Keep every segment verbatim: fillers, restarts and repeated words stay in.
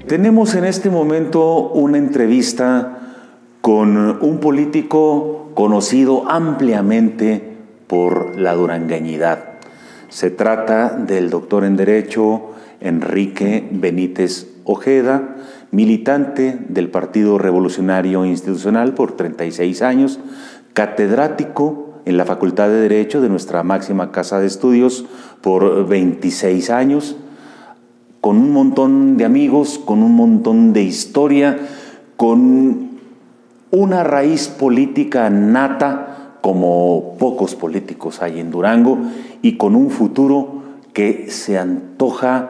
Tenemos en este momento una entrevista con un político conocido ampliamente por la durangueñidad. Se trata del doctor en Derecho Enrique Benítez Ojeda, militante del Partido Revolucionario Institucional por treinta y seis años, catedrático en la Facultad de Derecho de nuestra máxima casa de estudios por veintiséis años, con un montón de amigos, con un montón de historia, con una raíz política nata como pocos políticos hay en Durango y con un futuro que se antoja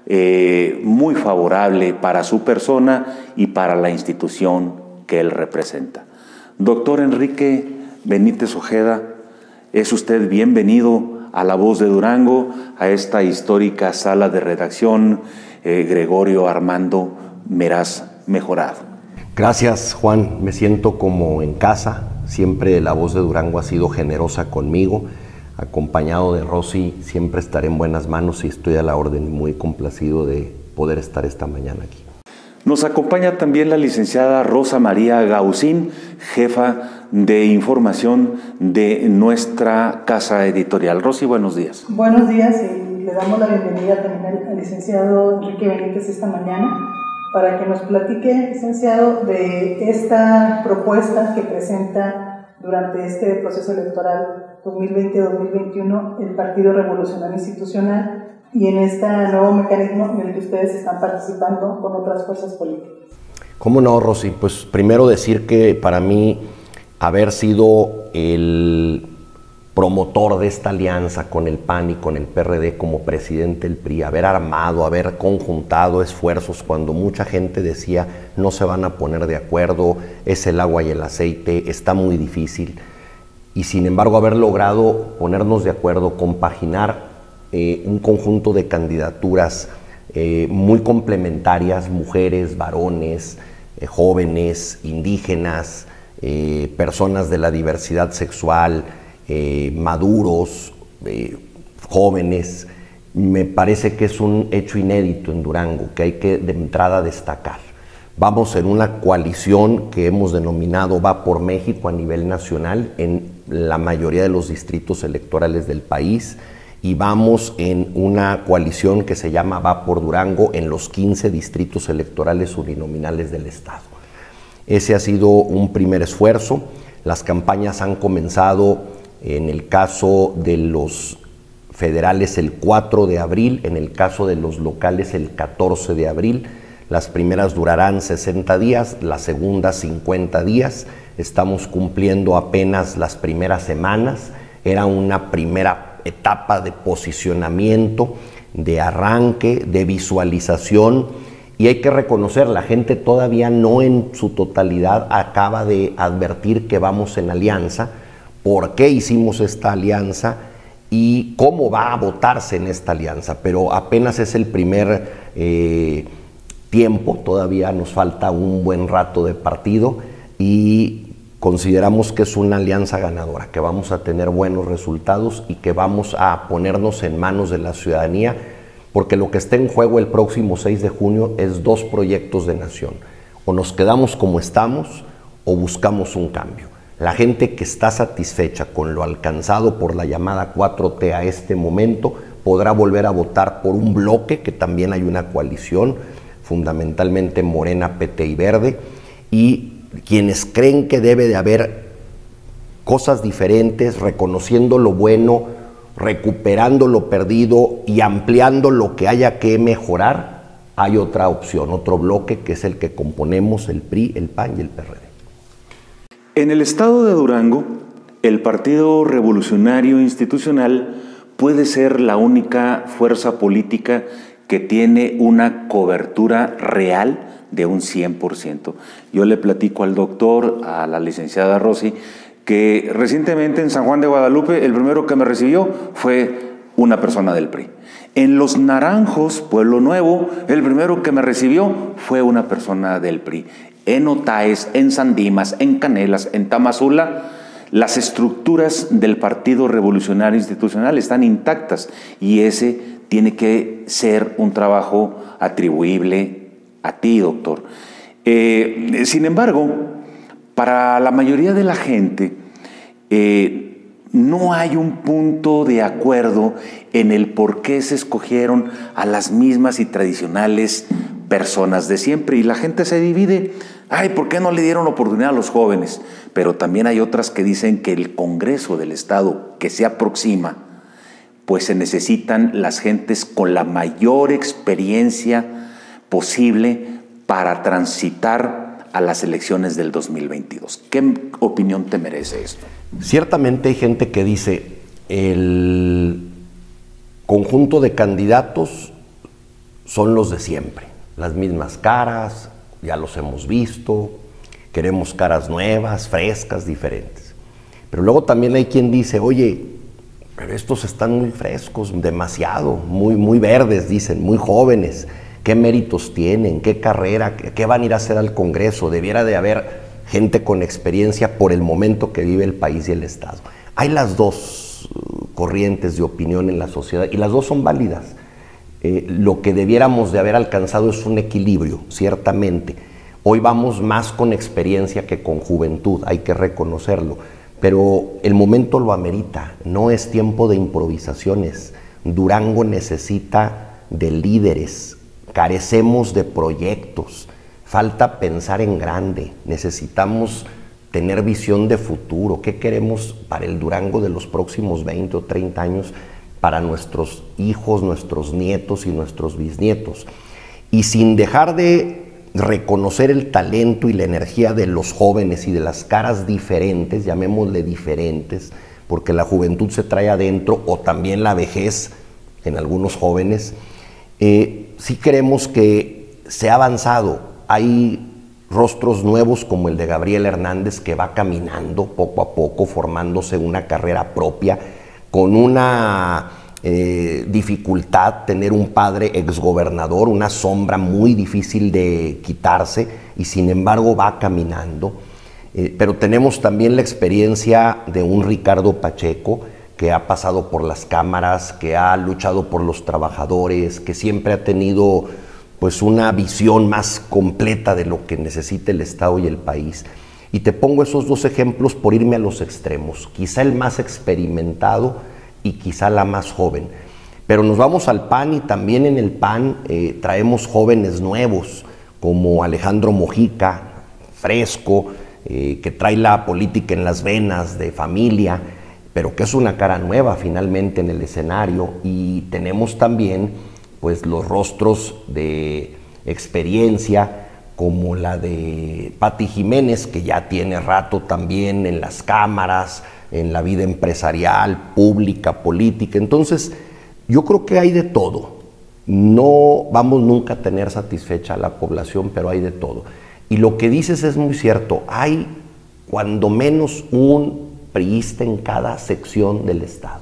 eh, muy favorable para su persona y para la institución que él representa. Doctor Enrique Benítez Ojeda, es usted bienvenido a La Voz de Durango, a esta histórica sala de redacción eh, Gregorio Armando Meraz Mejorado. Gracias, Juan. Me siento como en casa. Siempre La Voz de Durango ha sido generosa conmigo. Acompañado de Rosy, siempre estaré en buenas manos y estoy a la orden y muy complacido de poder estar esta mañana aquí. Nos acompaña también la licenciada Rosa María Gaucín, jefa de información de nuestra casa editorial. Rosy, buenos días. Buenos días y le damos la bienvenida también al licenciado Enrique Benítez esta mañana para que nos platique, licenciado, de esta propuesta que presenta durante este proceso electoral dos mil veinte dos mil veintiuno el Partido Revolucionario Institucional y en este nuevo mecanismo en el que ustedes están participando con otras fuerzas políticas. ¿Cómo no, Rosy? Pues primero decir que para mí haber sido el promotor de esta alianza con el P A N y con el P R D como presidente del P R I, haber armado, haber conjuntado esfuerzos cuando mucha gente decía no se van a poner de acuerdo, es el agua y el aceite, está muy difícil, y sin embargo haber logrado ponernos de acuerdo, compaginar Eh, un conjunto de candidaturas eh, muy complementarias, mujeres, varones, eh, jóvenes, indígenas, eh, personas de la diversidad sexual, eh, maduros, eh, jóvenes. Me parece que es un hecho inédito en Durango que hay que de entrada destacar. Vamos en una coalición que hemos denominado Va por México a nivel nacional en la mayoría de los distritos electorales del país, y vamos en una coalición que se llama Va por Durango en los quince distritos electorales uninominales del estado. Ese ha sido un primer esfuerzo. Las campañas han comenzado en el caso de los federales el cuatro de abril, en el caso de los locales el catorce de abril. Las primeras durarán sesenta días, las segundas cincuenta días. Estamos cumpliendo apenas las primeras semanas. Era una primera etapa de posicionamiento, de arranque, de visualización, y hay que reconocer, la gente todavía no en su totalidad acaba de advertir que vamos en alianza, por qué hicimos esta alianza y cómo va a votarse en esta alianza, pero apenas es el primer eh, tiempo, todavía nos falta un buen rato de partido y consideramos que es una alianza ganadora, que vamos a tener buenos resultados y que vamos a ponernos en manos de la ciudadanía, porque lo que está en juego el próximo seis de junio es dos proyectos de nación. O nos quedamos como estamos o buscamos un cambio. La gente que está satisfecha con lo alcanzado por la llamada cuatro T a este momento podrá volver a votar por un bloque, que también hay una coalición, fundamentalmente Morena, P T y Verde, y quienes creen que debe de haber cosas diferentes, reconociendo lo bueno, recuperando lo perdido y ampliando lo que haya que mejorar, hay otra opción, otro bloque que es el que componemos el P R I, el P A N y el P R D. En el estado de Durango, el Partido Revolucionario Institucional puede ser la única fuerza política que tiene una cobertura real de un cien por ciento. Yo le platico al doctor, a la licenciada Rosy, que recientemente en San Juan de Guadalupe el primero que me recibió fue una persona del P R I. En Los Naranjos, Pueblo Nuevo, el primero que me recibió fue una persona del P R I. En Otaes, en Sandimas, en Canelas, en Tamazula, las estructuras del Partido Revolucionario Institucional están intactas y ese tiene que ser un trabajo atribuible a ti, doctor. Eh, sin embargo, para la mayoría de la gente, eh, no hay un punto de acuerdo en el por qué se escogieron a las mismas y tradicionales personas de siempre. Y la gente se divide. Ay, ¿por qué no le dieron oportunidad a los jóvenes? Pero también hay otras que dicen que el Congreso del Estado que se aproxima, pues se necesitan las gentes con la mayor experiencia posible para transitar a las elecciones del dos mil veintidós. ¿Qué opinión te merece esto? Ciertamente hay gente que dice el conjunto de candidatos son los de siempre, las mismas caras, ya los hemos visto, queremos caras nuevas, frescas, diferentes. Pero luego también hay quien dice, oye, pero estos están muy frescos, demasiado, muy, muy verdes, dicen, muy jóvenes. ¿Qué méritos tienen? ¿Qué carrera? ¿Qué van a ir a hacer al Congreso? Debiera de haber gente con experiencia por el momento que vive el país y el Estado. Hay las dos corrientes de opinión en la sociedad y las dos son válidas. Eh, lo que debiéramos de haber alcanzado es un equilibrio, ciertamente. Hoy vamos más con experiencia que con juventud, hay que reconocerlo. Pero el momento lo amerita, no es tiempo de improvisaciones. Durango necesita de líderes, carecemos de proyectos, falta pensar en grande, necesitamos tener visión de futuro. ¿Qué queremos para el Durango de los próximos veinte o treinta años? Para nuestros hijos, nuestros nietos y nuestros bisnietos. Y sin dejar de reconocer el talento y la energía de los jóvenes y de las caras diferentes, llamémosle diferentes, porque la juventud se trae adentro, o también la vejez en algunos jóvenes, eh, sí creemos que se ha avanzado. Hay rostros nuevos como el de Gabriel Hernández, que va caminando poco a poco, formándose una carrera propia, con una eh, dificultad, tener un padre exgobernador, una sombra muy difícil de quitarse, y sin embargo va caminando. Eh, pero tenemos también la experiencia de un Ricardo Pacheco, que ha pasado por las cámaras, que ha luchado por los trabajadores, que siempre ha tenido pues una visión más completa de lo que necesita el Estado y el país. Y te pongo esos dos ejemplos por irme a los extremos, quizá el más experimentado y quizá la más joven. Pero nos vamos al P A N, y también en el P A N eh, traemos jóvenes nuevos, como Alejandro Mojica, fresco, eh, que trae la política en las venas, de familia, pero que es una cara nueva finalmente en el escenario. Y tenemos también pues los rostros de experiencia, como la de Pati Jiménez, que ya tiene rato también en las cámaras, en la vida empresarial, pública, política. Entonces, yo creo que hay de todo. No vamos nunca a tener satisfecha a la población, pero hay de todo. Y lo que dices es muy cierto. Hay cuando menos un priista en cada sección del Estado.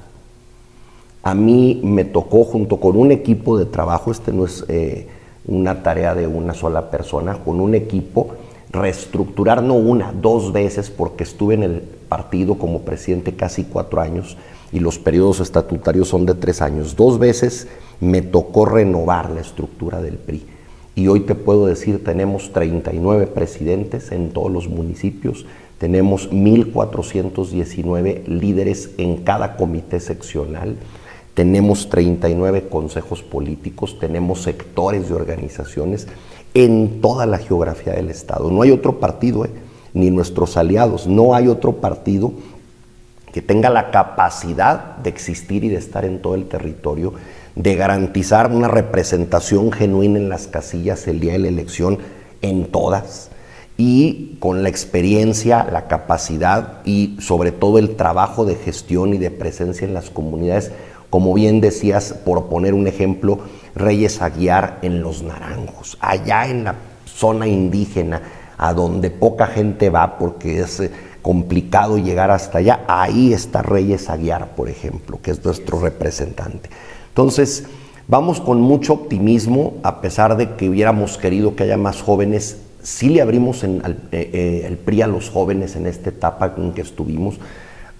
A mí me tocó, junto con un equipo de trabajo, este no es eh, una tarea de una sola persona, con un equipo, reestructurar no una, dos veces, porque estuve en el partido como presidente casi cuatro años y los periodos estatutarios son de tres años. Dos veces me tocó renovar la estructura del P R I. Y hoy te puedo decir, tenemos treinta y nueve presidentes en todos los municipios, tenemos mil cuatrocientos diecinueve líderes en cada comité seccional, tenemos treinta y nueve consejos políticos, tenemos sectores de organizaciones en toda la geografía del Estado. No hay otro partido, eh, ni nuestros aliados, no hay otro partido que tenga la capacidad de existir y de estar en todo el territorio, de garantizar una representación genuina en las casillas el día de la elección, en todas, y con la experiencia, la capacidad y sobre todo el trabajo de gestión y de presencia en las comunidades. Como bien decías, por poner un ejemplo, Reyes Aguiar en Los Naranjos, allá en la zona indígena, a donde poca gente va porque es eh, complicado llegar hasta allá, ahí está Reyes Aguiar, por ejemplo, que es nuestro representante. Entonces, vamos con mucho optimismo, a pesar de que hubiéramos querido que haya más jóvenes. Sí le abrimos en, al, eh, el P R I a los jóvenes en esta etapa en que estuvimos.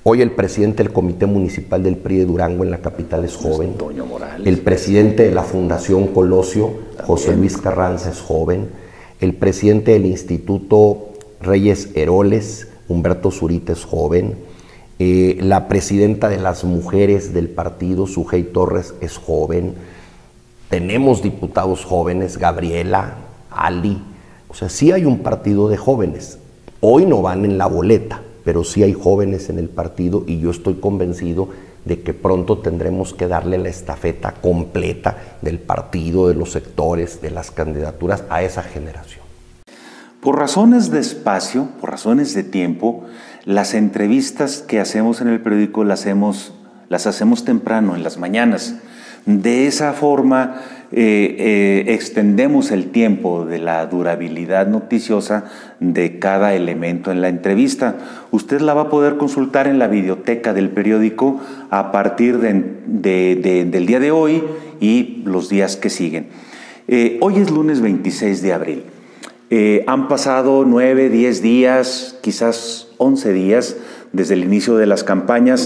Hoy el presidente del Comité Municipal del P R I de Durango en la capital es joven. Toño Morales. El presidente de la Fundación Colosio, José Luis Carranza, es joven. El presidente del Instituto Reyes Heroles, Humberto Zurita, es joven. Eh, la presidenta de las mujeres del partido, Sujei Torres, es joven. Tenemos diputados jóvenes, Gabriela, Ali. O sea, sí hay un partido de jóvenes. Hoy no van en la boleta, pero sí hay jóvenes en el partido y yo estoy convencido de que pronto tendremos que darle la estafeta completa del partido, de los sectores, de las candidaturas a esa generación. Por razones de espacio, por razones de tiempo, las entrevistas que hacemos en el periódico las hacemos, las hacemos temprano, en las mañanas. De esa forma eh, eh, extendemos el tiempo de la durabilidad noticiosa de cada elemento en la entrevista. Usted la va a poder consultar en la videoteca del periódico a partir de, de, de, del día de hoy y los días que siguen. Eh, hoy es lunes veintiséis de abril. Eh, han pasado nueve, diez días, quizás once días desde el inicio de las campañas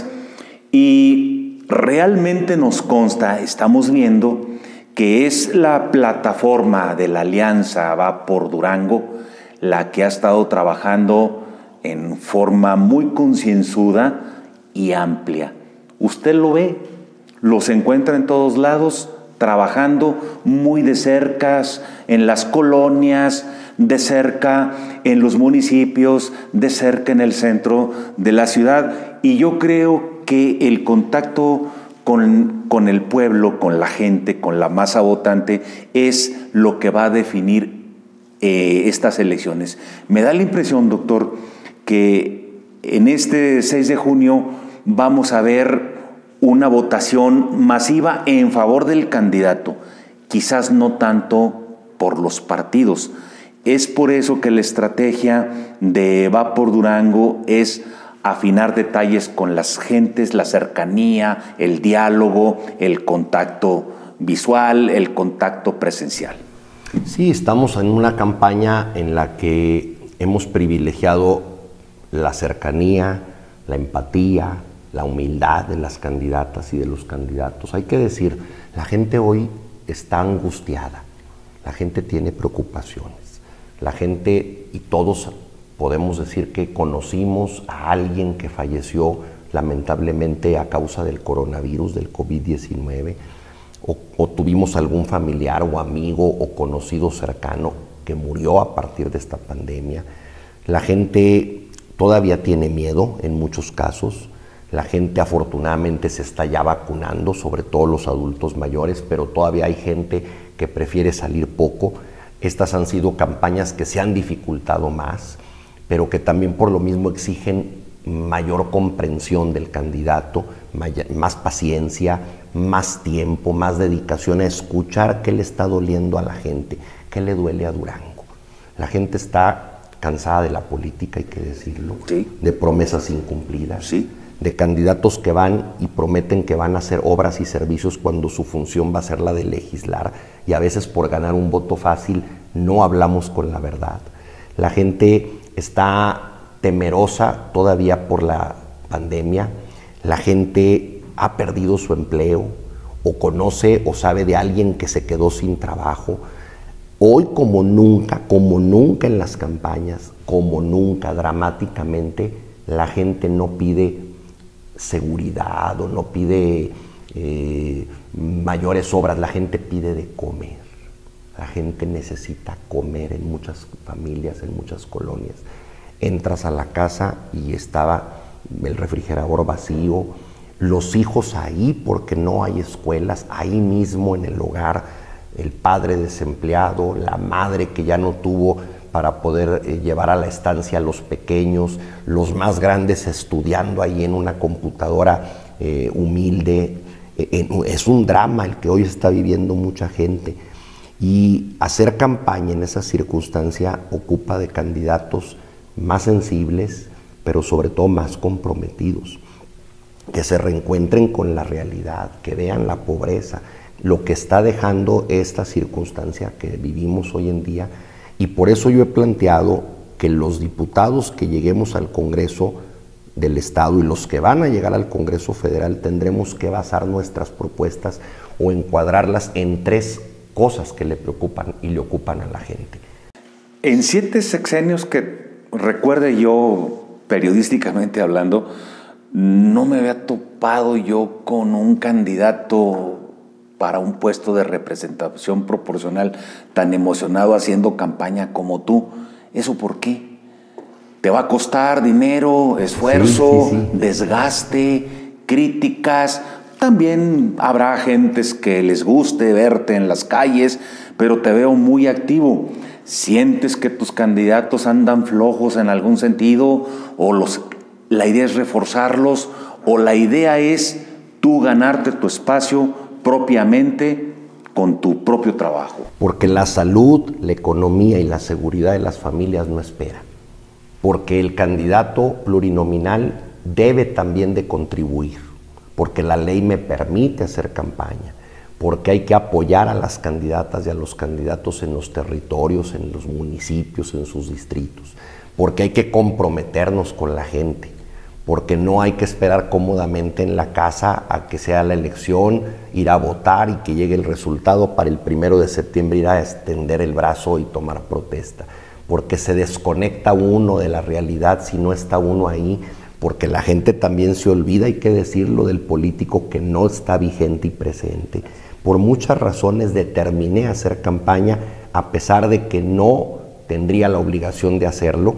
y realmente nos consta, estamos viendo que es la plataforma de la Alianza Va por Durango la que ha estado trabajando en forma muy concienzuda y amplia. Usted lo ve, los encuentra en todos lados, trabajando muy de cerca en las colonias, de cerca en los municipios, de cerca en el centro de la ciudad. Y yo creo que el contacto con, con el pueblo, con la gente, con la masa votante, es lo que va a definir eh, estas elecciones. Me da la impresión, doctor, que en este seis de junio vamos a ver una votación masiva en favor del candidato, quizás no tanto por los partidos. Es por eso que la estrategia de Va por Durango es afinar detalles con las gentes, la cercanía, el diálogo, el contacto visual, el contacto presencial. Sí, estamos en una campaña en la que hemos privilegiado la cercanía, la empatía, la humildad de las candidatas y de los candidatos. Hay que decir, la gente hoy está angustiada, la gente tiene preocupaciones. La gente, y todos podemos decir que conocimos a alguien que falleció lamentablemente a causa del coronavirus, del COVID diecinueve, o, o tuvimos algún familiar o amigo o conocido cercano que murió a partir de esta pandemia. La gente todavía tiene miedo en muchos casos. La gente afortunadamente se está ya vacunando, sobre todo los adultos mayores, pero todavía hay gente que prefiere salir poco. Estas han sido campañas que se han dificultado más, pero que también por lo mismo exigen mayor comprensión del candidato, más paciencia, más tiempo, más dedicación a escuchar qué le está doliendo a la gente, qué le duele a Durango. La gente está cansada de la política, hay que decirlo, sí, de promesas incumplidas, sí, de candidatos que van y prometen que van a hacer obras y servicios cuando su función va a ser la de legislar, y a veces por ganar un voto fácil no hablamos con la verdad. La gente está temerosa todavía por la pandemia, la gente ha perdido su empleo o conoce o sabe de alguien que se quedó sin trabajo. Hoy como nunca, como nunca en las campañas, como nunca dramáticamente, la gente no pide seguridad o no pide eh, mayores obras, la gente pide de comer. La gente necesita comer en muchas familias, en muchas colonias. Entras a la casa y estaba el refrigerador vacío, los hijos ahí porque no hay escuelas, ahí mismo en el hogar, el padre desempleado, la madre que ya no tuvo para poder eh, llevar a la estancia a los pequeños, los más grandes estudiando ahí en una computadora eh, humilde. Eh, eh, es un drama el que hoy está viviendo mucha gente. Y hacer campaña en esa circunstancia ocupa de candidatos más sensibles, pero sobre todo más comprometidos, que se reencuentren con la realidad, que vean la pobreza, lo que está dejando esta circunstancia que vivimos hoy en día. Y por eso yo he planteado que los diputados que lleguemos al Congreso del Estado y los que van a llegar al Congreso Federal tendremos que basar nuestras propuestas o encuadrarlas en tres cosas que le preocupan y le ocupan a la gente. En siete sexenios que recuerde yo, periodísticamente hablando, no me había topado yo con un candidato para un puesto de representación proporcional tan emocionado haciendo campaña como tú. ¿Eso por qué? ¿Te va a costar dinero, esfuerzo, sí, sí, sí. desgaste, críticas? También habrá gentes que les guste verte en las calles, pero te veo muy activo. ¿Sientes que tus candidatos andan flojos en algún sentido? ¿O los, la idea es reforzarlos? ¿O la idea es tú ganarte tu espacio propiamente con tu propio trabajo? Porque la salud, la economía y la seguridad de las familias no esperan. Porque el candidato plurinominal debe también de contribuir. Porque la ley me permite hacer campaña. Porque hay que apoyar a las candidatas y a los candidatos en los territorios, en los municipios, en sus distritos. Porque hay que comprometernos con la gente. Porque no hay que esperar cómodamente en la casa a que sea la elección, ir a votar y que llegue el resultado para el primero de septiembre ir a extender el brazo y tomar protesta. Porque se desconecta uno de la realidad si no está uno ahí, porque la gente también se olvida, hay que decirlo, del político que no está vigente y presente. Por muchas razones determiné hacer campaña a pesar de que no tendría la obligación de hacerlo,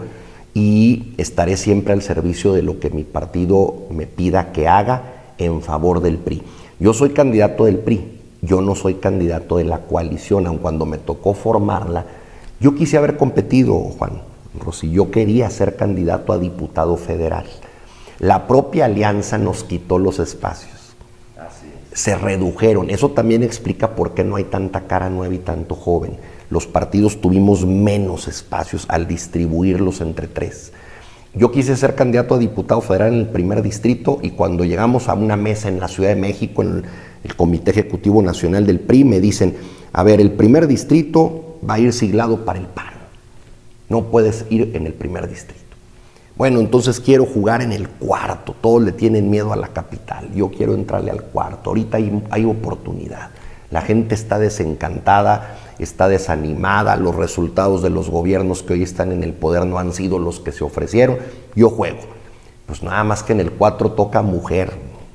y estaré siempre al servicio de lo que mi partido me pida que haga en favor del P R I. Yo soy candidato del P R I, yo no soy candidato de la coalición, aun cuando me tocó formarla. Yo quise haber competido, Juan Rosy, yo quería ser candidato a diputado federal. La propia alianza nos quitó los espacios. Así es. Se redujeron. Eso también explica por qué no hay tanta cara nueva y tanto joven. Los partidos tuvimos menos espacios al distribuirlos entre tres. Yo quise ser candidato a diputado federal en el primer distrito y cuando llegamos a una mesa en la Ciudad de México, en el Comité Ejecutivo Nacional del P R I, me dicen, a ver, el primer distrito va a ir siglado para el P A N. No puedes ir en el primer distrito. Bueno, entonces quiero jugar en el cuarto. Todos le tienen miedo a la capital. Yo quiero entrarle al cuarto. Ahorita hay, hay oportunidad. La gente está desencantada, está desanimada. Los resultados de los gobiernos que hoy están en el poder no han sido los que se ofrecieron. Yo juego. Pues nada más que en el cuatro toca mujer.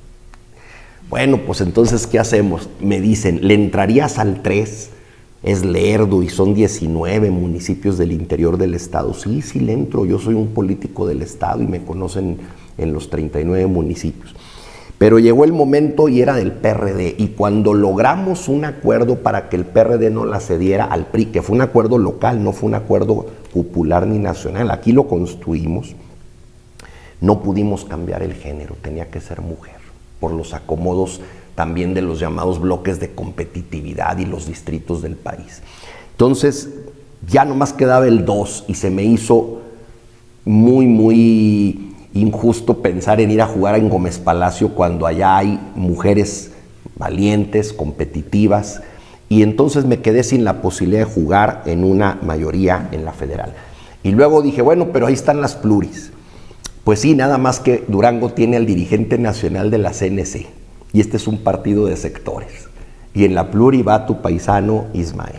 Bueno, pues entonces, ¿qué hacemos? Me dicen, ¿le entrarías al tres? Es lerdo y son diecinueve municipios del interior del estado. Sí, sí le entro, yo soy un político del estado y me conocen en los treinta y nueve municipios. Pero llegó el momento y era del P R D, y cuando logramos un acuerdo para que el P R D no la cediera al P R I, que fue un acuerdo local, no fue un acuerdo popular ni nacional, aquí lo construimos, no pudimos cambiar el género, tenía que ser mujer, por los acomodos también de los llamados bloques de competitividad y los distritos del país. Entonces, ya nomás quedaba el dos y se me hizo muy, muy injusto pensar en ir a jugar en Gómez Palacio cuando allá hay mujeres valientes, competitivas, y entonces me quedé sin la posibilidad de jugar en una mayoría en la federal. Y luego dije, bueno, pero ahí están las pluris. Pues sí, nada más que Durango tiene al dirigente nacional de la C N C. Y este es un partido de sectores. Y en la pluri va tu paisano Ismael.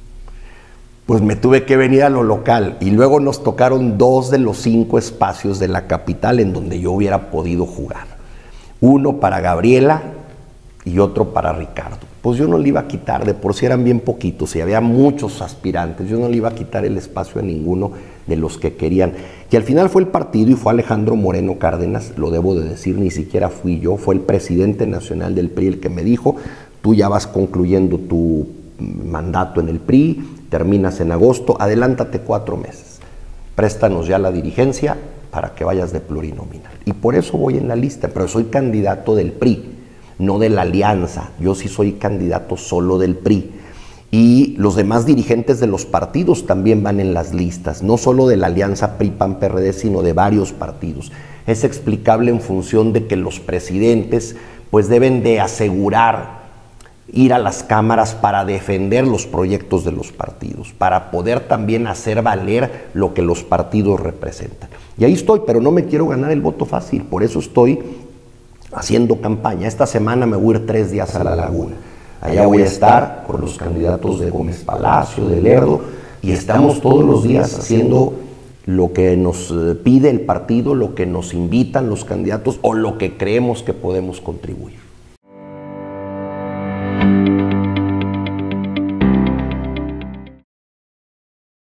Pues me tuve que venir a lo local. Y luego nos tocaron dos de los cinco espacios de la capital en donde yo hubiera podido jugar. Uno para Gabriela y otro para Ricardo. Pues yo no le iba a quitar, de por sí eran bien poquitos y había muchos aspirantes. Yo no le iba a quitar el espacio a ninguno de los que querían. Y al final fue el partido y fue Alejandro Moreno Cárdenas, lo debo de decir, ni siquiera fui yo, fue el presidente nacional del P R I el que me dijo, tú ya vas concluyendo tu mandato en el P R I, terminas en agosto, adelántate cuatro meses, préstanos ya la dirigencia para que vayas de plurinominal. Y por eso voy en la lista, pero soy candidato del P R I, no de la alianza, yo sí soy candidato solo del P R I. Y los demás dirigentes de los partidos también van en las listas, no solo de la alianza P R I P A N P R D, sino de varios partidos. Es explicable en función de que los presidentes pues deben de asegurar ir a las cámaras para defender los proyectos de los partidos, para poder también hacer valer lo que los partidos representan. Y ahí estoy, pero no me quiero ganar el voto fácil, por eso estoy haciendo campaña. Esta semana me voy a ir tres días a La Laguna. Allá voy a estar con los candidatos de Gómez Palacio, de Lerdo, y estamos todos los días haciendo lo que nos pide el partido, lo que nos invitan los candidatos o lo que creemos que podemos contribuir.